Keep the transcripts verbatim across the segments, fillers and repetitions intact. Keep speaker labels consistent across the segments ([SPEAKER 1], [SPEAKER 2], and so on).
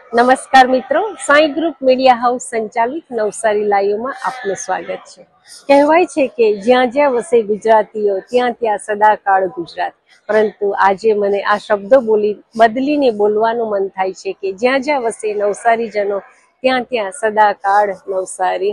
[SPEAKER 1] નમસ્કાર મિત્રો, Sai group media house સંચાલિત નવસારી લાઈવમાં આપનું સ્વાગત છે। કહેવાય છે કે જ્યાં જ્યાં વસે ગુજરાતીઓ ત્યાં ત્યાં સદાકાળ ગુજરાત, પરંતુ આજે મને આ શબ્દો બોલી બદલીને બોલવાનું મન થાય છે કે જ્યાં જ્યાં વસે નવસારીજનો ત્યાં ત્યાં સદાકાળ નવસારી।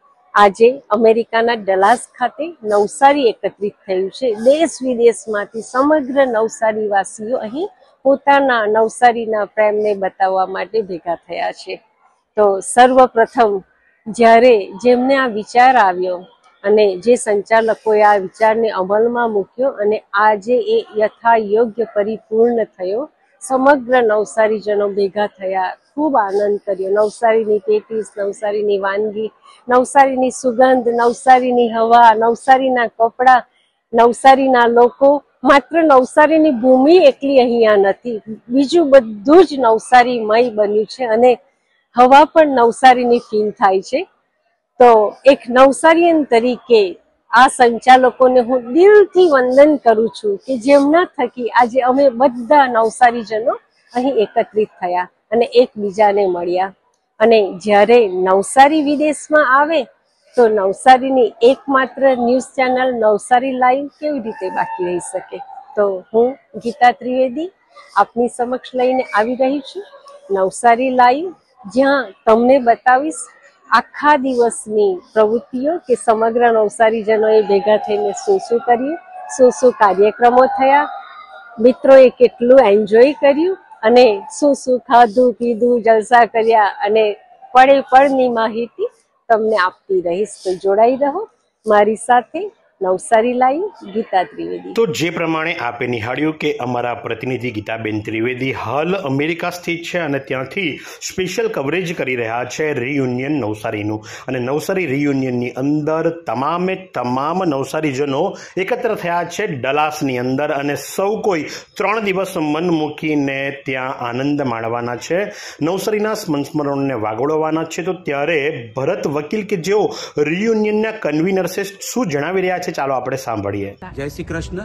[SPEAKER 1] આજે અમેરિકાના ડલાસ ખાતે નવસારી એકત્રિત થયું છે। દેશ વિદેશમાંથી સમગ્ર નવસારી વાસીઓ અહીં પોતાના નવસારીના પ્રેમને બતાવવા માટે ભેગા થયા છે। તો સર્વપ્રથમ જ્યારે જેમને આ વિચાર આવ્યો અને જે સંચાલકોએ આ વિચારને અમલમાં મૂક્યો અને આજે એ યથા યોગ્ય પરિપૂર્ણ થયો, સમગ્ર નવસારીજનો ભેગા થયા, ખૂબ આનંદ કર્યો। નવસારીની પેટીસ, નવસારીની વાનગી, નવસારીની સુગંધ, નવસારીની હવા, નવસારીના કપડાં, નવસારીના લોકો, માત્ર નવસારીની ભૂમિ એકલી અહીંયા નથી, બીજું બધું જ નવસારીમય બન્યું છે અને હવા પણ નવસારીની ફીલ થાય છે। તો એક નવસારીયન તરીકે આ સંચાલકોને હું દિલથી વંદન કરું છું કે જેમના થકી આજે અમે બધા નવસારીજનો અહીં એકત્રિત થયા અને એકબીજાને મળ્યા। અને જ્યારે નવસારી વિદેશમાં આવે તો નવસારીની એકમાત્ર ન્યૂઝ ચેનલ નવસારી લાઈવ કેવી રીતે બાકી રહી શકે। તો હું ગીતા ત્રિવેદી આપની સમક્ષ લઈને આવી રહી છું નવસારી લાઈવ, જ્યાં તમને બતાવીશ આખા દિવસની પ્રવૃત્તિઓ કે સમગ્ર નવસારીજનોએ ભેગા થઈને શું શું કર્યું, શું શું કાર્યક્રમો થયા, મિત્રોએ કેટલું એન્જોય કર્યું અને શું શું ખાધું પીધું, જલસા કર્યા, અને પળે પળની માહિતી તમને આપતી રહીશ। તો જોડાઈ રહો મારી સાથે નવસારી લાઈવ, ગીતા ત્રિવેદી।
[SPEAKER 2] તો જે પ્રમાણે આપે નિહાળ્યું કે અમારા પ્રતિનિધિ ગીતાબેન ત્રિવેદી હાલ અમેરિકા સ્થિત છે અને ત્યાંથી સ્પેશિયલ કવરેજ કરી રહ્યા છે રિયુનિયન નવસારીનું, અને નવસારી રિયુનિયનની અંદર તમામે તમામ નવસારીજનો એકત્ર થયા છે ડલાસની અંદર, અને સૌ કોઈ ત્રણ દિવસ મન મૂકીને ત્યાં આનંદ માણવાના છે, નવસારીના સંસ્મરણોને વાગોળવાના છે। તો ત્યારે ભરત વકીલ કે જેઓ રિયુનિયનના કન્વીનર છે શું જણાવી રહ્યા છે, ચાલો આપણે સાંભળીએ।
[SPEAKER 3] જય શ્રી કૃષ્ણ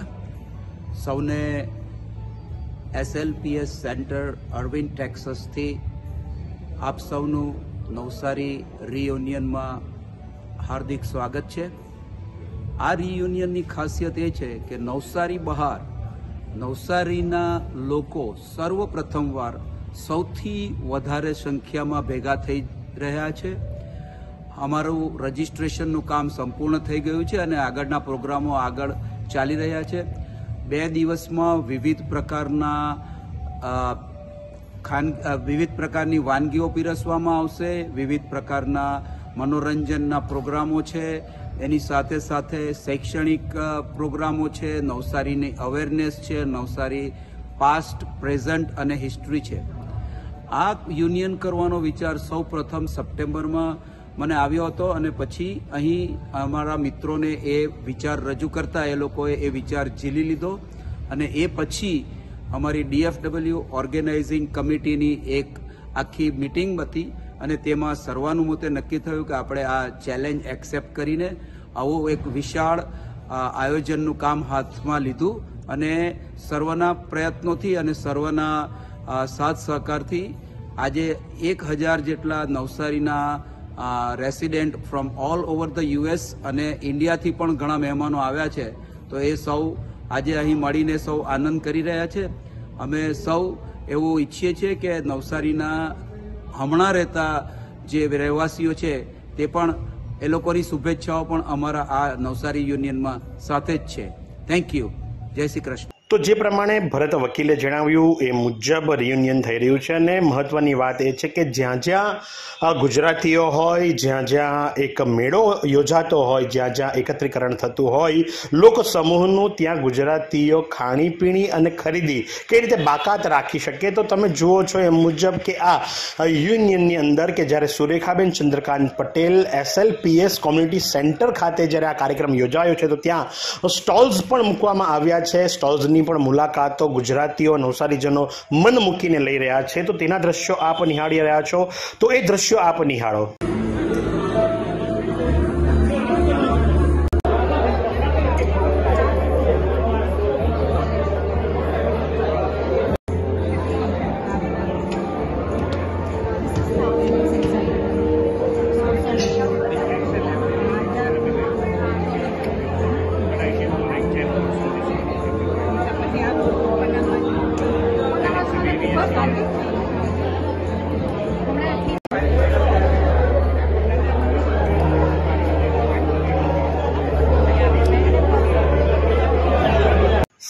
[SPEAKER 3] સૌને। એસએલપીએસ સેન્ટર અરવિંદ ટેક્સાસથી આપ સૌનું નવસારી રિયુનિયનમાં હાર્દિક સ્વાગત છે। આ રિયુનિયનની ખાસિયત એ છે કે નવસારી બહાર નવસારીના લોકો સર્વપ્રથમવાર સૌથી વધારે સંખ્યામાં ભેગા થઈ રહ્યા છે। અમારું રજિસ્ટ્રેશનનું કામ સંપૂર્ણ થઈ ગયું છે અને આગળના પ્રોગ્રામો આગળ ચાલી રહ્યા છે। બે દિવસમાં વિવિધ પ્રકારના ખાન વિવિધ પ્રકારની વાનગીઓ પીરસવામાં આવશે, વિવિધ પ્રકારના મનોરંજનના પ્રોગ્રામો છે, એની સાથે સાથે શૈક્ષણિક પ્રોગ્રામો છે, નવસારીની અવેરનેસ છે, નવસારી પાસ્ટ, પ્રેઝન્ટ અને હિસ્ટ્રી છે। આ યુનિયન કરવાનો વિચાર સૌ પ્રથમ સપ્ટેમ્બરમાં મને આવ્યો હતો અને પછી અહીં અમારા મિત્રોને એ વિચાર રજૂ કરતા એ લોકોએ એ વિચાર ઝીલી લીધો અને એ પછી અમારી ડીએફડબલ્યુ ઓર્ગેનાઇઝિંગ કમિટીની એક આખી મિટિંગ હતી અને તેમાં સર્વાનુમતે નક્કી થયું કે આપણે આ ચેલેન્જ એક્સેપ્ટ કરીને આવું એક વિશાળ આયોજનનું કામ હાથમાં લીધું અને સર્વના પ્રયત્નોથી અને સર્વના સાથ સહકારથી આજે એક હજાર જેટલા નવસારીના resident from all over the US અને ઇન્ડિયાથી પણ ઘણા મહેમાનો આવ્યા છે। તો એ સૌ આજે અહીં મળીને સૌ આનંદ કરી રહ્યા છે। અમે સૌ એવું ઈચ્છીએ છીએ કે નવસારીના હમણાં રહેતા જે રહેવાસીઓ છે તે પણ એ લોકોની શુભેચ્છાઓ પણ અમારા આ નવસારી યુનિયનમાં સાથે જ છે। Thank you. જય શ્રી કૃષ્ણ।
[SPEAKER 2] તો જે પ્રમાણે ભરત વકીલે જણાવ્યું એ મુજબ રિયુનિયન થઈ રહ્યું છે અને મહત્વની વાત એ છે કે જ્યાં જ્યાં ગુજરાતીઓ હોય, જ્યાં જ્યાં એક મેળો યોજાતો હોય, જ્યાં જ્યાં એકત્રીકરણ થતું હોય લોક સમૂહનું, ત્યાં ગુજરાતીઓ ખાણીપીણી અને ખરીદી કઈ રીતે બાકાત રાખી શકે। તો તમે જુઓ છો એ મુજબ કે આ યુનિયનની અંદર કે જ્યારે Surekhaben Chandrakant Patel SLPS community centre ખાતે જ્યારે આ કાર્યક્રમ યોજાયો છે તો ત્યાં સ્ટોલ્સ પણ મૂકવામાં આવ્યા છે। સ્ટોલ્સની પણ મુલાકાતો ગુજરાતીઓ નવસારીજનો મન મૂકીને લઈ રહ્યા છે। તો તેના દ્રશ્યો આપ નિહાળી રહ્યા છો, તો એ દ્રશ્યો આપ નિહાળો।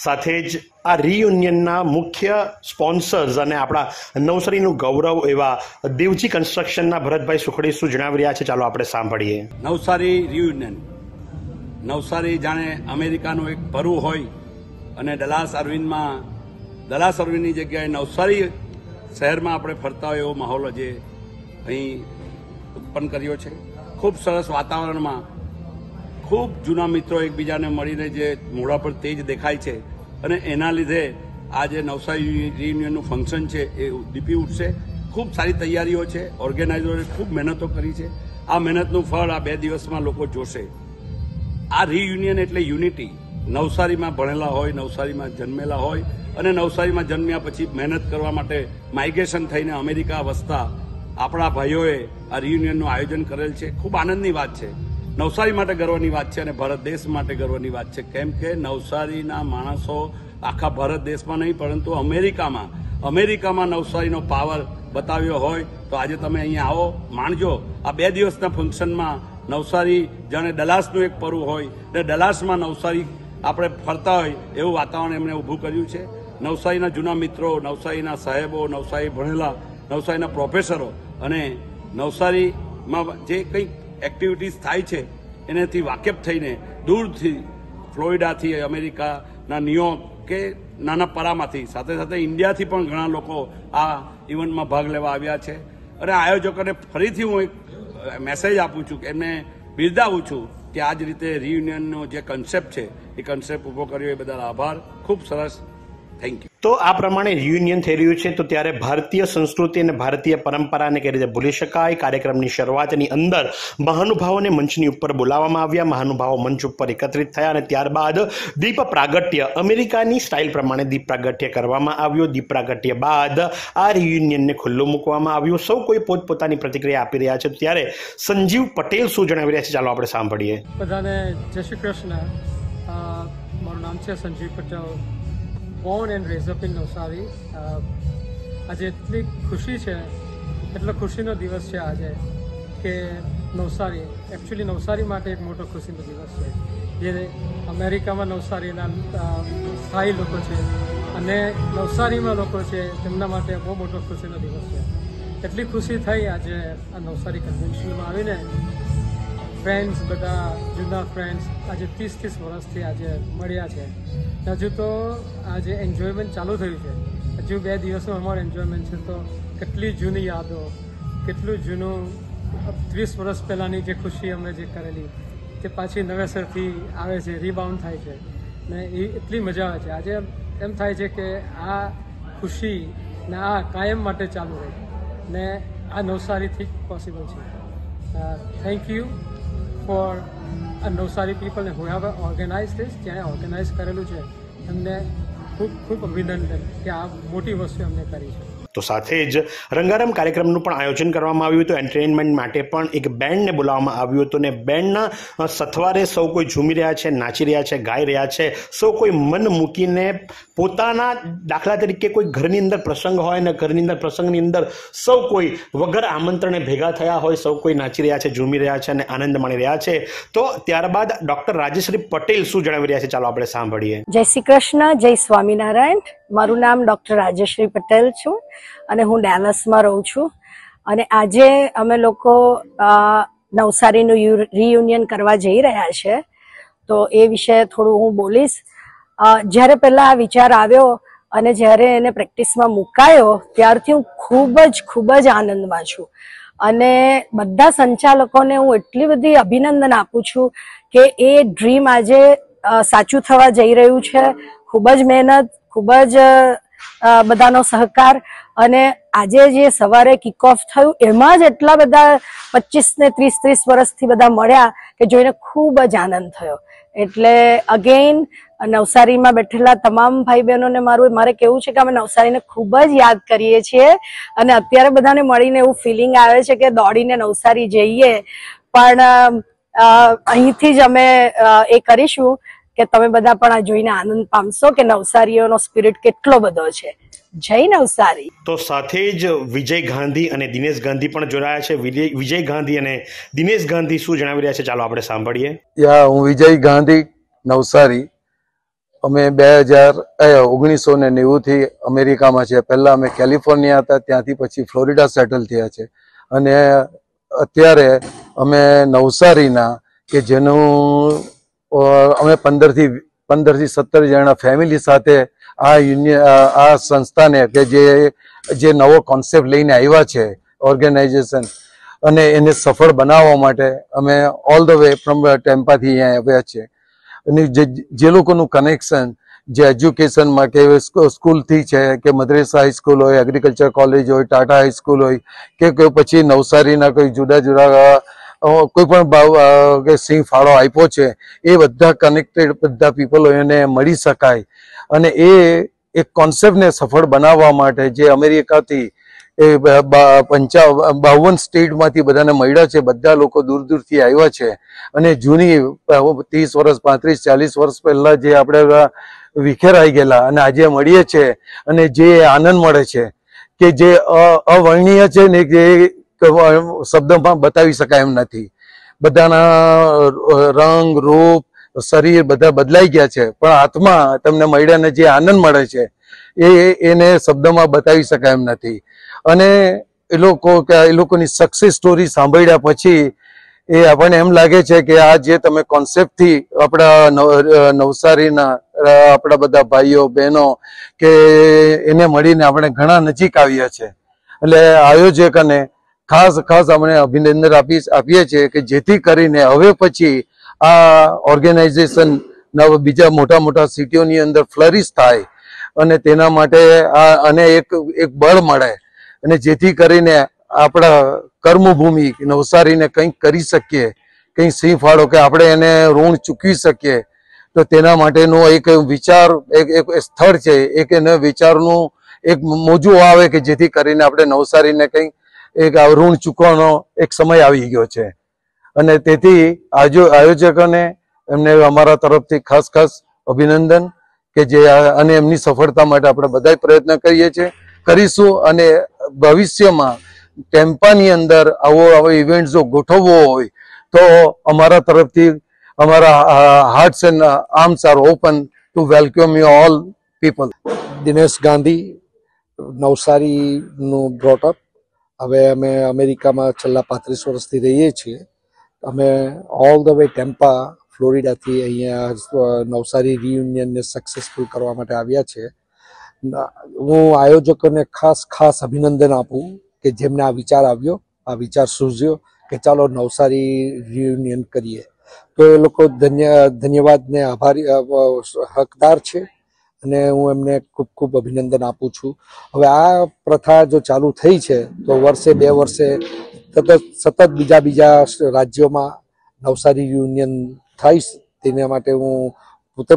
[SPEAKER 2] સાથે જ આ રિયુનિયનના મુખ્ય સ્પોન્સર્સ અને આપણા નવસારીનું ગૌરવ એવા દેવજી કન્સ્ટ્રક્શનના ભરતભાઈ સુખડી શું જણાવી રહ્યા છે, ચાલો આપણે સાંભળીએ.
[SPEAKER 4] નવસારી રિયુનિયન, નવસારી જાણે અમેરિકાનું એક પરુ હોય અને ડલાસ અરવિંદમાં ડલાસ અરવિંદની જગ્યાએ નવસારી શહેરમાં આપણે ફરતા હોય એવો માહોલ આજે અહીં ઉત્પન્ન કર્યો છે. ખૂબ સરસ વાતાવરણમાં ખૂબ જૂના મિત્રો એકબીજાને મળીને જે મોઢા પર તેજ દેખાય છે અને એના લીધે આ જે નવસારી રિયુનિયનનું ફંક્શન છે એ દીપી ઉઠશે. ખૂબ સારી તૈયારીઓ છે, ઓર્ગેનાઇઝરોએ ખૂબ મહેનતો કરી છે. આ મહેનતનું ફળ આ બે દિવસમાં લોકો જોશે. આ રિયુનિયન એટલે યુનિટી. નવસારીમાં ભણેલા હોય, નવસારીમાં જન્મેલા હોય અને નવસારીમાં જન્મ્યા પછી મહેનત કરવા માટે માઇગ્રેશન થઈને અમેરિકા વસતા આપણા ભાઈઓએ આ રિયુનિયનનું આયોજન કરેલ છે. ખૂબ આનંદની વાત છે. નવસારી માટે ગર્વની વાત છે અને ભારત દેશ માટે ગર્વની વાત છે. કેમ કે નવસારીના માણસો આખા ભારત દેશમાં નહીં પરંતુ અમેરિકામાં અમેરિકામાં નવસારીનો પાવર બતાવ્યો હોય તો આજે તમે અહીંયા આવો, માણજો. આ બે દિવસના ફંક્શનમાં નવસારી જાણે ડલાસનું એક પરુ હોય ને ડલાસમાં નવસારી આપણે ફરતા હોય એવું વાતાવરણ એમણે ઊભું કર્યું છે. નવસારીના જૂના મિત્રો, નવસારીના સાહેબો, નવસારી ભણેલા, નવસારીના પ્રોફેસરો અને નવસારીમાં જે કંઈક એક્ટિવિટીઝ થાય છે એનાથી વાકેફ થઈને દૂરથી ફ્લોરિડાથી, અમેરિકાના ન્યુયોર્ક કે નાના પરામાંથી, સાથે સાથે ઇન્ડિયાથી પણ ઘણા લોકો આ ઇવેન્ટમાં ભાગ લેવા આવ્યા છે. અને આયોજકોને ફરીથી હું એક મેસેજ આપું છું કે એમને બિરદાવું છું કે આ જ રીતે રિયુનિયનનો જે કન્સેપ્ટ છે એ કન્સેપ્ટ ઊભો કર્યો એ બદલ આભાર. ખૂબ સરસ, થેન્ક યુ.
[SPEAKER 2] તો આ પ્રમાણે રિયુનિયન થઈ રહ્યું છે, તો ત્યારે ભારતીય સંસ્કૃતિ અને ભારતીય પરંપરાને કઈ રીતે ભૂલી શકાય. કાર્યક્રમની શરૂઆતની અંદર મહાનુભાવોને મંચની ઉપર બોલાવવામાં આવ્યા, મહાનુભાવો મંચ ઉપર એકત્રિત થયા અને ત્યારબાદ દીપ પ્રાગટ્ય અમેરિકાની સ્ટાઇલ પ્રમાણે દીપ પ્રાગટ્ય કરવામાં આવ્યો. દીપ પ્રાગટ્ય બાદ આ રિયુનિયનને ખુલ્લું મૂકવામાં આવ્યું. સૌ કોઈ પોતપોતાની પ્રતિક્રિયા આપી રહ્યા છે. ત્યારે સંજીવ પટેલ શું જણાવી રહ્યા છે, ચાલો આપણે સાંભળીએ.
[SPEAKER 5] બધાને જય શ્રી કૃષ્ણ. મારું નામ છે Sanjeev Patel, born and raise up in Navsari. આજે એટલી ખુશી છે, એટલો ખુશીનો દિવસ છે આજે કે નવસારી, એકચ્યુઅલી નવસારી માટે એક મોટો ખુશીનો દિવસ છે. જે અમેરિકામાં નવસારીના સ્થાયી લોકો છે અને નવસારીમાં લોકો છે તેમના માટે બહુ મોટો ખુશીનો દિવસ છે. એટલી ખુશી થઈ આજે આ નવસારી કન્વેન્શનમાં આવીને. ફ્રેન્ડ્સ, બધા જૂના ફ્રેન્ડ્સ આજે ત્રીસ ત્રીસ વર્ષથી આજે મળ્યા છે. હજુ તો આજે એન્જોયમેન્ટ ચાલુ થયું છે. હજુ બે દિવસનું અમારું એન્જોયમેન્ટ છે. તો કેટલી જૂની યાદો, કેટલું જૂનું ત્રીસ વર્ષ પહેલાંની જે ખુશી અમે જે કરેલી તે પાછી નવેસરથી આવે છે, રીબાઉન્ડ થાય છે ને એ એટલી મજા આવે છે. આજે એમ થાય છે કે આ ખુશી ને આ કાયમ માટે ચાલુ રહે ને આ નવસારીથી જ પોસિબલ છે. Thank you for Navsari people who have organise this. જેણે ઓર્ગેનાઇઝ કરેલું છે એમને ખૂબ ખૂબ અભિનંદન કે આ મોટી વસ્તુ એમને કરી છે.
[SPEAKER 2] તો સાથે જ રંગારમ કાર્યક્રમનું પણ આયોજન કરવામાં આવ્યું હતું. એન્ટરટેનમેન્ટ માટે પણ એક બેન્ડને બોલાવવામાં આવ્યું હતું ને બેન્ડના સથવારે સૌ કોઈ ઝૂમી રહ્યા છે, નાચી રહ્યા છે, ગાઈ રહ્યા છે. સૌ કોઈ મન મૂકીને પોતાના, દાખલા તરીકે કોઈ ઘરની અંદર પ્રસંગ હોય ને ઘરની અંદર પ્રસંગની અંદર સૌ કોઈ વગર આમંત્રણે ભેગા થયા હોય, સૌ કોઈ નાચી રહ્યા છે, ઝૂમી રહ્યા છે અને આનંદ માણી રહ્યા છે. તો ત્યારબાદ ડોક્ટર રાજેશ્રી પટેલ શું જણાવી રહ્યા છે, ચાલો આપણે સાંભળીએ.
[SPEAKER 6] જય શ્રી કૃષ્ણ, જય સ્વામિનારાયણ. મારું નામ ડોક્ટર રાજેશ્રી પટેલ છું અને હું ડેલસમાં રહું છું. અને આજે અમે લોકો નવસારીનું રિયુનિયન કરવા જઈ રહ્યા છે. તો એ વિશે થોડું હું બોલીશ. જ્યારે પહેલા આ વિચાર આવ્યો અને જ્યારે એને પ્રેક્ટિસમાં મુકાયો ત્યારથી હું ખૂબ જ ખૂબ જ આનંદમાં છું. અને બધા સંચાલકોને હું એટલી બધી અભિનંદન આપું છું કે એ ડ્રીમ આજે સાચું થવા જઈ રહ્યું છે. ખૂબ જ મહેનત, ખૂબ જ બધાનો સહકાર અને આજે જે સવારે કિક ઓફ થયું એમાં જ એટલા બધા પચીસ ને ત્રીસ ત્રીસ વર્ષથી બધા મળ્યા કે જોઈને ખૂબ જ આનંદ થયો. એટલે અગેઇન નવસારીમાં બેઠેલા તમામ ભાઈ બહેનોને મારું મારે કેવું છે કે અમે નવસારીને ખૂબ જ યાદ કરીએ છીએ અને અત્યારે બધાને મળીને એવું ફિલિંગ આવે છે કે દોડીને નવસારી જઈએ, પણ અહીંથી જ અમે એ કરીશું કે તમે બધા પણ આ જોઈને આનંદ પામશો કે નવસારીઓનો સ્પિરિટ કેટલો બધો છે. જય નવસારી.
[SPEAKER 2] તો સાથે જ વિજય ગાંધી અને દિનેશ ગાંધી પણ જોડાયા છે. વિજય ગાંધી અને દિનેશ ગાંધી શું જણાવી રહ્યા છે, ચાલો આપણે સાંભળીએ.
[SPEAKER 7] યા હું વિજય ગાંધી, નવસારી. અમે બે હજાર ઓગણીસો ને નેવુંથી અમેરિકામાં છે. પહેલાં અમે કેલિફોર્નિયા હતા, ત્યાંથી પછી ફ્લોરિડા સેટલ થયા છે અને અત્યારે અમે નવસારીના કે જેનું અમે પંદરથી પંદરથી સત્તર જણા ફેમિલી સાથે આ યુનિયન આ સંસ્થાને કે જે જે નવો કોન્સેપ્ટ લઈને આવ્યા છે ઓર્ગેનાઇઝેશન અને એને સફળ બનાવવા માટે અમે ઓલ ધ વે ફ્રોમ ટેમ્પાથી અહીંયા આવ્યા છે. અને જે જે લોકોનું કનેક્શન જે એજ્યુકેશનમાં કે સ્કૂલથી છે કે મદ્રેસા હાઈસ્કૂલ હોય, એગ્રીકલ્ચર કોલેજ હોય, ટાટા હાઈસ્કૂલ હોય કે પછી નવસારીના કોઈ જુદા જુદા કોઈ પણ ભાવ કે સિંહ ફાળો આપ્યો છે, એ બધા કનેક્ટેડ બધા પીપલ એને મળી શકાય અને એ એક કોન્સેપ્ટને સફળ બનાવવા માટે જે અમેરિકાથી એ પંચા બાવન સ્ટેટમાંથી બધાને મળ્યા છે. બધા લોકો દૂર દૂરથી આવ્યા છે અને જૂની ત્રીસ વર્ષ પાંત્રીસ ચાલીસ વર્ષ પહેલા જે આપણે વિખેરાઈ ગયેલા અને આજે મળીએ છીએ અને જે આનંદ મળે છે કે જે અવર્ણનીય છે ને કે શબ્દમાં બતાવી શકાય એમ નથી. બધાના રંગ રૂપ શરીર બધા બદલાઈ ગયા છે, પણ આત્મા તમને મળ્યાને જે આનંદ મળે છે એ એને શબ્દમાં બતાવી શકાય એમ નથી. અને એ લોકો કે એ લોકોની સક્સેસ સ્ટોરી સાંભળ્યા પછી એ આપણને એમ લાગે છે કે આ જે તમે કોન્સેપ્ટથી આપણા નવસારીના આપણા બધા ભાઈઓ બહેનો કે એને મળીને આપણે ઘણા નજીક આવ્યા છે. એટલે આયોજકોને ખાસ ખાસ આપણે અભિનંદન આપી આપીએ છીએ કે જેથી કરીને હવે પછી આ ઓર્ગેનાઇઝેશન બીજા મોટા મોટા સિટીઓની અંદર ફ્લરિશ થાય અને તેના માટે આ અને એક એક બળ મળે અને જેથી કરીને આપણા કર્મભૂમિ નવસારીને કંઈક કરી શકીએ, કંઈક સિંહ ફાળો કે આપણે એને ઋણ ચૂકવી શકીએ. તો તેના માટેનો એક વિચાર એક એક સ્થળ છે, એક એને વિચારનું એક મોજું આવે કે જેથી કરીને આપણે નવસારીને કંઈક એક ઋણ ચૂકવાનો એક સમય આવી ગયો છે. અને તેથી આજો આયોજકોને એમને અમારા તરફથી ખાસ ખાસ અભિનંદન કે જે અને એમની સફળતા માટે આપણે બધા પ્રયત્ન કરીએ છીએ કરીશું અને ભવિષ્યમાં ટેમ્પાની અંદર આવો આવો ઇવેન્ટ જો ગોઠવવો હોય તો અમારા તરફથી અમારા hearts and arms are open to welcome you all people.
[SPEAKER 8] Dinesh Gandhi, નવસારીનું બ્રોટઅપ. હવે અમે અમેરિકામાં છેલ્લા પાંત્રીસ વર્ષથી રહીએ છીએ. અમે ઓલ ધ વે ટેમ્પા ફ્લોરિડાથી અહીંયા નવસારી રિયુનિયનને સક્સેસફુલ કરવા માટે આવ્યા છે. હું આયોજકોને ખાસ ખાસ અભિનંદન આપું કે જેમને આ વિચાર આવ્યો, આ વિચાર સૂઝ્યો કે ચાલો નવસારી રિયુનિયન કરીએ. તો એ લોકો ધન્ય ધન્યવાદને આભારી હકદાર છે અને હું એમને ખૂબ ખૂબ અભિનંદન આપું છું. હવે આ પ્રથા જો ચાલુ થઈ છે તો વર્ષે બે વર્ષે સતત સતત બીજા બીજા રાજ્યોમાં નવસારી રિયુનિયન થઈશ તેના માટે હું પોતે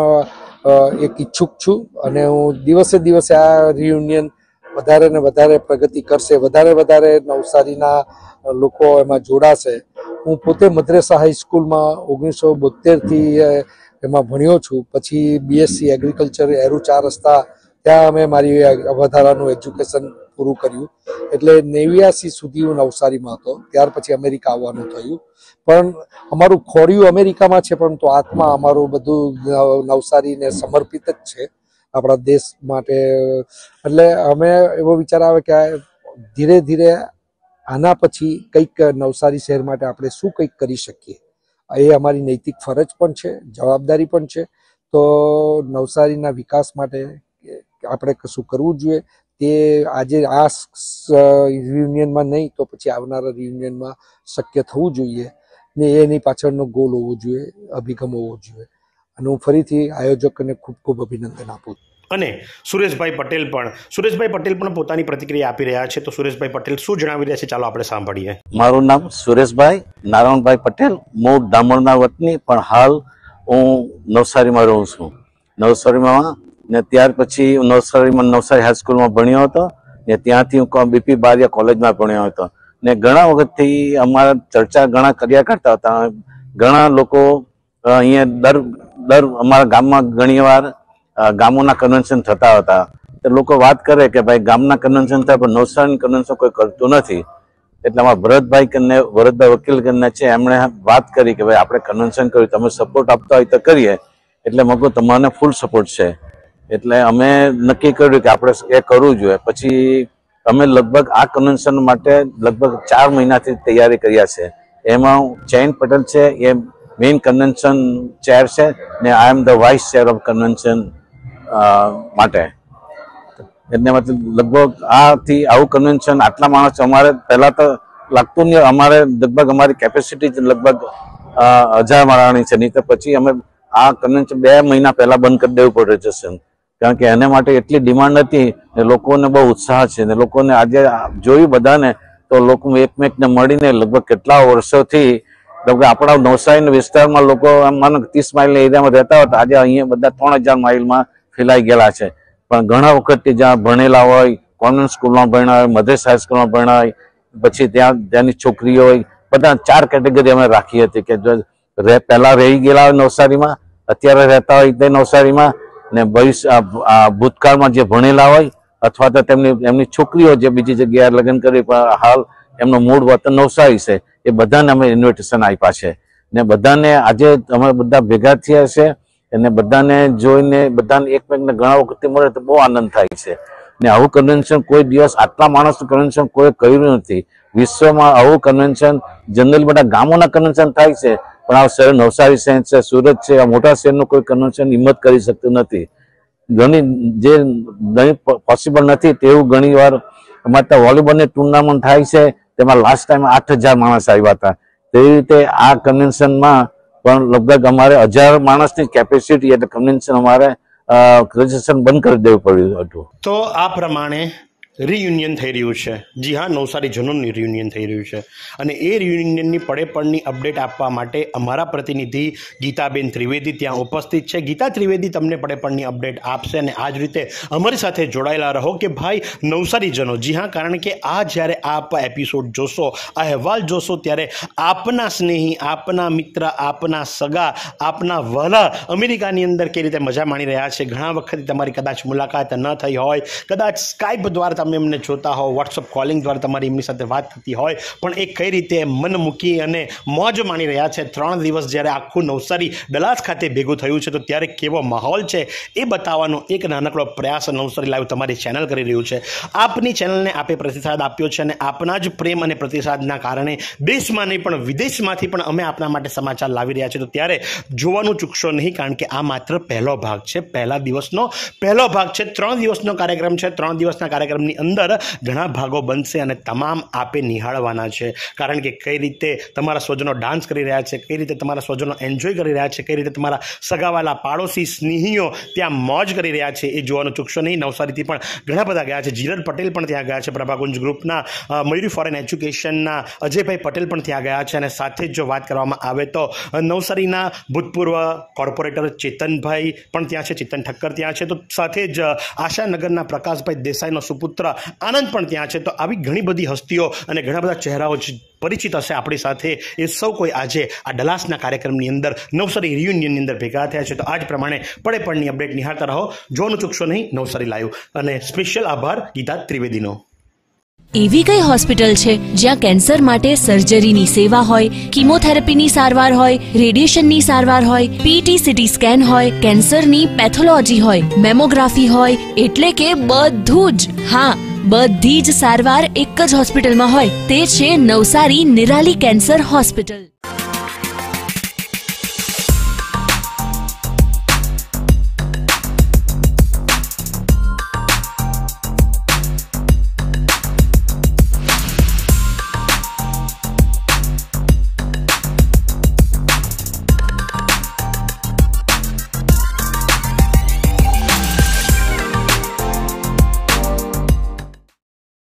[SPEAKER 8] પણ એક ઈચ્છુક છું અને હું દિવસે દિવસે આ રિયુનિયન વધારે ને વધારે પ્રગતિ કરશે, વધારે વધારે નવસારીના લોકો એમાં જોડાશે. હું પોતે મદ્રેસા હાઈસ્કૂલમાં ઓગણીસો બોતેરથી એમાં ભણ્યો છું. પછી બીએસસી એગ્રીકલ્ચર એરુ ચાર રસ્તા ત્યાં અમે મારી વધારાનું એજ્યુકેશન પૂરું કર્યું. એટલે નેવ્યાસી સુધી હું નવસારીમાં હતો. ત્યાર પછી અમેરિકા આવવાનું થયું. પણ અમારું ખોડિયું અમેરિકામાં છે પરંતુ આત્મા અમારું બધું નવસારીને સમર્પિત જ છે આપણા દેશ માટે. એટલે અમે એવો વિચાર આવે કે ધીરે ધીરે આના પછી કંઈક નવસારી શહેર માટે આપણે શું કંઈક કરી શકીએ. એ અમારી નૈતિક ફરજ પણ છે, જવાબદારી પણ છે. તો નવસારીના વિકાસ માટે આપણે કશું કરવું જોઈએ. તે આજે આ રિયુનિયનમાં નહીં તો પછી આવનારા રિયુનિયનમાં શક્ય થવું જોઈએ ને એની પાછળનો ગોલ હોવો જોઈએ, અભિગમ હોવો જોઈએ. અને હું ફરીથી આયોજકોને ખૂબ ખૂબ અભિનંદન આપું છું.
[SPEAKER 2] અને સુરેશભાઈ પટેલ પણ સુરેશભાઈ પટેલ પણ પોતાની પ્રતિક્રિયા આપી રહ્યા છે. તો સુરેશભાઈ પટેલ શું જણાવી રહ્યા છે ચાલો આપણે સાંભળીએ.
[SPEAKER 9] મારું નામ સુરેશભાઈ નારાયણભાઈ પટેલ, મૂળ ડામણના વતની, પણ હાલ હું નવસારીમાં રહું છું. નવસારીમાં ને ત્યાર પછી નવસારીમાં નવસારી હાઈસ્કૂલમાં ભણ્યો હતો ને ત્યાંથી હું બીપી બારિયા કોલેજમાં ભણ્યો હતો ને ઘણા વખતથી અમારા ચર્ચા ઘણા કર્યા કરતા હતા. ઘણા લોકો અહીંયા દર દર અમારા ગામમાં ઘણી વાર ગામોના કન્વેન્શન થતા હતા. તો લોકો વાત કરે કે ભાઈ ગામના કન્વેન્શન થાય પણ નવસારીનું કન્વેન્શન કોઈ કરતું નથી. એટલે અમારા ભરતભાઈ કરીને ભરતભાઈ વકીલ કરીને છે, એમણે વાત કરી કે ભાઈ આપણે કન્વેન્શન કર્યું, તમે સપોર્ટ આપતા હોય તો કરીએ. એટલે મગો તમારે ફૂલ સપોર્ટ છે. એટલે અમે નક્કી કર્યું કે આપણે એ કરવું જોઈએ. પછી અમે લગભગ આ કન્વેન્શન માટે લગભગ ચાર મહિનાથી તૈયારી કર્યા છે. એમાં જયંત પટેલ છે, એ મેઇન કન્વેન્શન ચેર છે ને I am the vice chair of convention માટે. એટલે મતલબ લગભગ આથી આવું કન્વેન્શન આટલા માણસ અમારે પહેલા તો લાગતું નહીં. અમારે લગભગ અમારી કેપેસિટી લગભગ હજાર માળાની છે. નહીં તો પછી અમે આ કન્વેન્શન બે મહિના પહેલા બંધ કરી દેવું પડે છે, કારણ કે એને માટે એટલી ડિમાન્ડ હતી ને લોકોને બહુ ઉત્સાહ છે. ને લોકોને આજે જોયું બધાને તો લોકો એકમેકને મળીને લગભગ કેટલા વર્ષોથી લગભગ આપણા નવસારી વિસ્તારમાં લોકો માનો ત્રીસ માઇલ એરિયામાં રહેતા હોય તો આજે અહીંયા બધા ત્રણ હજાર માઇલમાં ફેલાઈ ગયેલા છે. પણ ઘણા વખતથી જ્યાં ભણેલા હોય, કોન્વેન્ટ સ્કૂલમાં ભણ્યા હોય, મધેસ હાઈસ્કૂલમાં ભણ્યા હોય, પછી ત્યાં ત્યાંની છોકરીઓ હોય, બધા ચાર કેટેગરી અમે રાખી હતી કે જો પહેલા રહી ગયેલા હોય નવસારીમાં, અત્યારે રહેતા હોય તે નવસારીમાં, ને ભવિષ્ય ભૂતકાળમાં જે ભણેલા હોય અથવા તો તેમની એમની છોકરીઓ જે બીજી જગ્યાએ લગ્ન કરી પણ હાલ એમનું મૂળ વતન નવસારી છે, એ બધાને અમે ઇન્વિટેશન આપ્યા છે. ને બધાને આજે અમે બધા ભેગા થયા છે અને બધાને જોઈને બધાને એકમેકને ઘણા વખતથી મળે તો બહુ આનંદ થાય છે. ને આવું કન્વેન્શન કોઈ દિવસ આટલા માણસનું કન્વેન્શન કોઈ કર્યું નથી વિશ્વમાં. આવું કન્વેન્શન જનરલી બધા ગામોના કન્વેન્શન થાય છે, પણ આ શહેર નવસારી શહેર છે, સુરત છે, આ મોટા શહેરનું કોઈ કન્વેન્શન હિંમત કરી શકતું નથી. ઘણી જે ઘણી પોસિબલ નથી તેવું ઘણી વાર અમારે ત્યાં વોલીબોલની ટુર્નામેન્ટ થાય છે, તેમાં લાસ્ટ ટાઈમ આઠ હજાર માણસ આવ્યા હતા. તેવી રીતે આ કન્વેન્શનમાં પણ લગભગ અમારે હજાર માણસની કેપેસિટી એટલે કન્વેન્શન અમારે રજીસ્ટ્રેશન બંધ કરી દેવું પડ્યું હતું.
[SPEAKER 2] તો આ પ્રમાણે રિયુનિયન થઈ રહ્યું છે. જી હા, નવસારી જનોનું રિયુનિયન થઈ રહ્યું છે અને એ રિયુનિયનની પડે પડની અપડેટ આપવા માટે અમારા પ્રતિનિધિ ગીતાબેન ત્રિવેદી ત્યાં ઉપસ્થિત છે. ગીતા ત્રિવેદી તમને પડે પડની અપડેટ આપશે અને આ જ રીતે અમારી સાથે જોડાયેલા રહો કે ભાઈ નવસારી જનો. જી હા, કારણ કે આ જ્યારે આપ એપિસોડ જોશો, આ અહેવાલ જોશો, ત્યારે આપના સ્નેહી, આપના મિત્ર, આપના સગા, આપના વહાલા અમેરિકાની અંદર કઈ રીતે મજા માણી રહ્યા છે. ઘણા વખત તમારી કદાચ મુલાકાત ન થઈ હોય, કદાચ સ્કાઈપ દ્વારા તમે એમને જોતા હો, વોટ્સઅપ કોલિંગ દ્વારા તમારી એમની સાથે વાત થતી હોય, પણ એ કઈ રીતે મન મૂકી અને મોજ માણી રહ્યા છે. ત્રણ દિવસ જ્યારે આખું નવસારી ડલાસ ખાતે ભેગું થયું છે તો ત્યારે કેવો માહોલ છે એ બતાવવાનો એક નાનકડો પ્રયાસ નવસારી લાઈવ તમારી ચેનલ કરી રહ્યું છે. આપની ચેનલને આપે પ્રતિસાદ આપ્યો છે અને આપના જ પ્રેમ અને પ્રતિસાદના કારણે દેશમાં નહીં પણ વિદેશમાંથી પણ અમે આપના માટે સમાચાર લાવી રહ્યા છીએ. તો ત્યારે જોવાનું ચૂકશો નહીં, કારણ કે આ માત્ર પહેલો ભાગ છે, પહેલા દિવસનો પહેલો ભાગ છે. ત્રણ દિવસનો કાર્યક્રમ છે. ત્રણ દિવસના કાર્યક્રમની અંદર ઘણા ભાગો બનશે અને તમામ આપે નિહાળવાના છે. કારણ કે કઈ રીતે તમારા સ્વજનો ડાન્સ કરી રહ્યા છે, કઈ રીતે તમારા સ્વજનો એન્જોય કરી રહ્યા છે, કઈ રીતે તમારા સગાવાલા પાડોશી સ્નેહીઓ ત્યાં મોજ કરી રહ્યા છે, એ જોવાનું ચૂકશો નહીં. નવસારીથી પણ ઘણા બધા ગયા છે. જીરલ પટેલ પણ ત્યાં ગયા છે, પ્રભાકુંજ ગ્રુપના મયુરી ફોરેન એજ્યુકેશનના અજયભાઈ પટેલ પણ ત્યાં ગયા છે. અને સાથે જ જો વાત કરવામાં આવે તો નવસારીના ભૂતપૂર્વ કોર્પોરેટર ચેતનભાઈ પણ ત્યાં છે, ચેતન ઠક્કર ત્યાં છે. તો સાથે જ આશાનગરના પ્રકાશભાઈ દેસાઈનો સુપુત્ર આનંદ પણ ત્યાં છે. તો આવી ઘણી બધી હસ્તીઓ અને ઘણા બધા ચહેરાઓ પરિચિત હશે આપણી સાથે. એ સૌ કોઈ આજે આ ડલાસના કાર્યક્રમની અંદર નવસારી રિયુનિયનની અંદર ભેગા થયા છે. તો આ જ પ્રમાણે પડે પડની અપડેટ નિહાળતા રહો. જોવાનું ચૂકશો નહીં નવસારી લાઈવ. અને સ્પેશિયલ આભાર ગીતા ત્રિવેદીનો.
[SPEAKER 10] એવી કઈ હોસ્પિટલ છે જ્યાં કેન્સર માટે સર્જરીની સેવા હોય, કિમોથેરાપીની સારવાર હોય, રેડિયેશનની સારવાર હોય, પીટી સીટી સ્કેન હોય, કેન્સરની પેથોલોજી હોય, મેમોગ્રાફી હોય, એટલે કે બધું જ. હા, બધી જ સારવાર એક જ હોસ્પિટલમાં હોય. તે છે નવસારી નિરાલી કેન્સર હોસ્પિટલ.